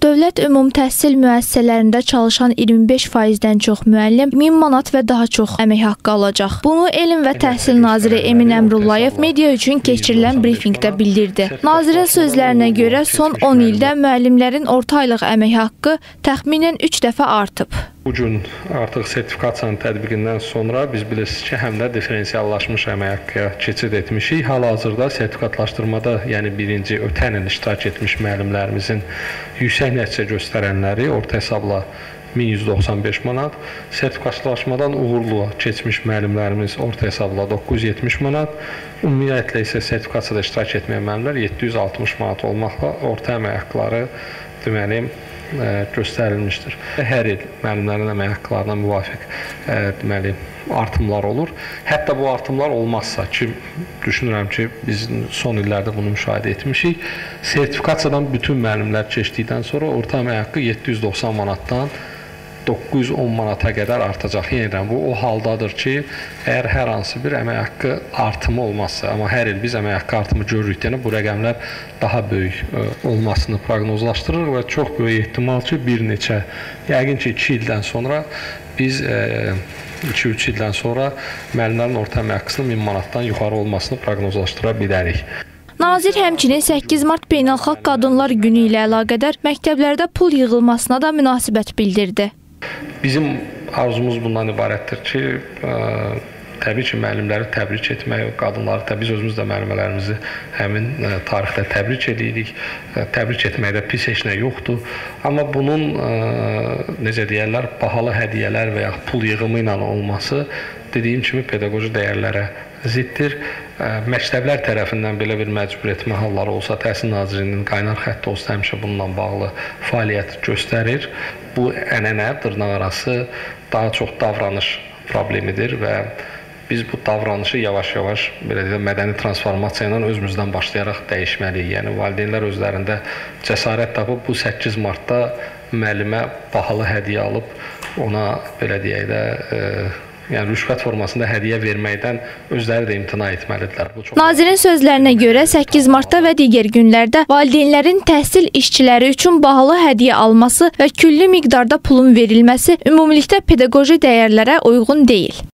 Dövlət ümumi təhsil müəssisələrində çalışan 25%-dən çox müəllim 1000 manat və daha çox əmək haqqı alacaq. Bunu Elm və Təhsil naziri Emin Əmrullayev media üçün keçirilən brifinqdə bildirdi. Nazirin sözlərinə görə son 10 ildə müəllimlərin orta aylıq əmək haqqı təxminən 3 dəfə artıb. Bu gün artıq sertifikasiyanın tətbiqindən sonra biz bilirsiniz ki, həm də diferensiallaşmış əmək haqqıya keçid etmişik. Hal-hazırda sertifikatlaşdırmada, yəni birinci ötən il iştirak etmiş müəllimlərimizin yüksək nəticə göstərənləri orta hesabla 1195 manat, sertifikatlaşmadan uğurlu keçmiş müəllimlərimiz orta hesabla 970 manat, ümumiyyətlə isə sertifikasiyada iştirak etməyən müəllimlər 760 manat olmaqla orta əmək haqqları deməli göstərilmişdir. Hər il müəllimlərin əmək haqqlarına müvafiq deməli artımlar olur. Hətta bu artımlar olmazsa ki, düşünürəm ki, biz son illərdə bunu müşahidə etmişik. Sertifikasiyadan bütün müəllimlər keçdikdən sonra orta əmək haqqı 790 manatdan 910 manata qədər artacaq. Yeniden bu o haldadır ki, əgər hər hansı bir əmək haqqı artımı olmazsa, amma hər il biz əmək haqqı artımı görürük, bu rəqəmlər daha böyük olmasını proqnozlaşdırır və çox böyük ehtimal ki, bir neçə, yəqin ki 2 ildən sonra biz 2-3 ildən sonra müəllimlərin orta əmək haqqısının 1000 manatdan yuxarı olmasını proqnozlaşdıra bilərik. Nazir həmçinin 8 Mart Beynəlxalq Qadınlar Günü ilə əlaqədar məktəblərdə pul yığılmasına da münasibət bildirdi. Bizim arzumuz bundan ibarətdir ki, təbii ki, müəllimləri təbrik etmək, qadınları, biz özümüz də müəllimələrimizi həmin tarixdə təbrik edirik. Təbrik etməkdə pis heç nə yoxdur. Amma bunun, necə deyərlər, bahalı hədiyyələr və ya pul yığımı ilə olması, dediyim kimi, pedaqoji dəyərlərə ziddir. Məktəblər tərəfindən belə bir məcbur etmə halları olsa, Təhsil Nazirliyinin qaynar xətti olsa, həmişə bununla bağlı fəaliyyət göstərir. Bu ənənə, dırnaqarası daha çox davranış problemidir və biz bu davranışı yavaş-yavaş belə deyək, mədəni transformasiya ilə özümüzdən başlayaraq dəyişməliyik. Yəni, valideynlər özlərində cəsarət tapıb bu 8 Martda müəllimə bahalı hədiyyə alıb, ona belə deyək də, yəni rüşvət formasında hədiyyə verməkdən özləri də imtina etməlidirlər. Nazirin sözlərinə görə 8 Martda və digər günlərdə valideynlərin təhsil işçiləri üçün bahalı hədiyyə alması və külli miqdarda pulun verilməsi ümumilikdə pedaqoji dəyərlərə uyğun deyil.